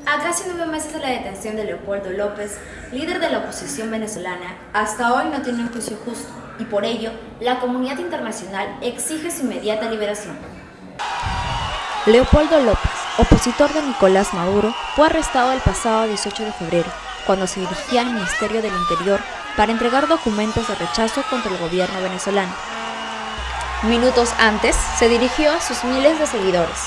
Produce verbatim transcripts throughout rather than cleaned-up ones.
A casi nueve meses de la detención de Leopoldo López, líder de la oposición venezolana, hasta hoy no tiene un juicio justo y por ello la comunidad internacional exige su inmediata liberación. Leopoldo López, opositor de Nicolás Maduro, fue arrestado el pasado dieciocho de febrero, cuando se dirigía al Ministerio del Interior para entregar documentos de rechazo contra el gobierno venezolano. Minutos antes, se dirigió a sus miles de seguidores.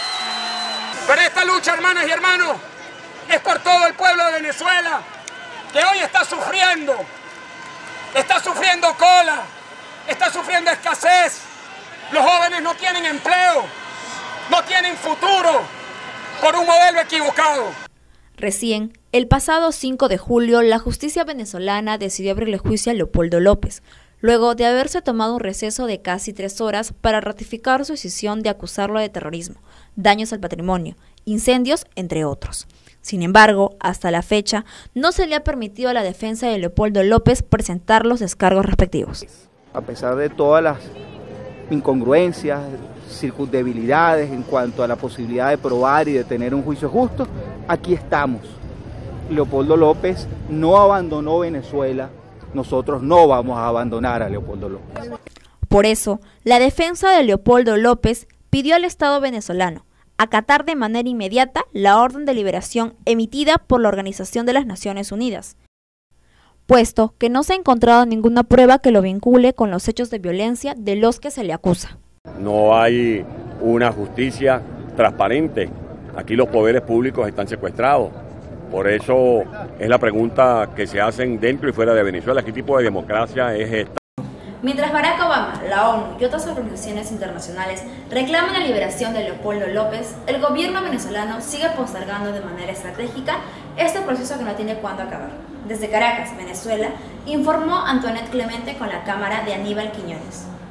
Pero esta lucha, hermanas y hermanos, es por todo el pueblo de Venezuela, que hoy está sufriendo, está sufriendo cola, está sufriendo escasez. Los jóvenes no tienen empleo, no tienen futuro, por un modelo equivocado. Recién, el pasado cinco de julio, la justicia venezolana decidió abrirle juicio a Leopoldo López, luego de haberse tomado un receso de casi tres horas para ratificar su decisión de acusarlo de terrorismo, daños al patrimonio, incendios, entre otros. Sin embargo, hasta la fecha, no se le ha permitido a la defensa de Leopoldo López presentar los descargos respectivos. A pesar de todas las incongruencias, circundebilidades en cuanto a la posibilidad de probar y de tener un juicio justo, aquí estamos. Leopoldo López no abandonó Venezuela, nosotros no vamos a abandonar a Leopoldo López. Por eso, la defensa de Leopoldo López pidió al Estado venezolano acatar de manera inmediata la orden de liberación emitida por la Organización de las Naciones Unidas, puesto que no se ha encontrado ninguna prueba que lo vincule con los hechos de violencia de los que se le acusa. No hay una justicia transparente, aquí los poderes públicos están secuestrados, por eso es la pregunta que se hacen dentro y fuera de Venezuela, ¿qué tipo de democracia es esta? Mientras Barack Obama, la ONU y otras organizaciones internacionales reclaman la liberación de Leopoldo López, el gobierno venezolano sigue postergando de manera estratégica este proceso que no tiene cuándo acabar. Desde Caracas, Venezuela, informó Antoinette Clemente con la cámara de Aníbal Quiñones.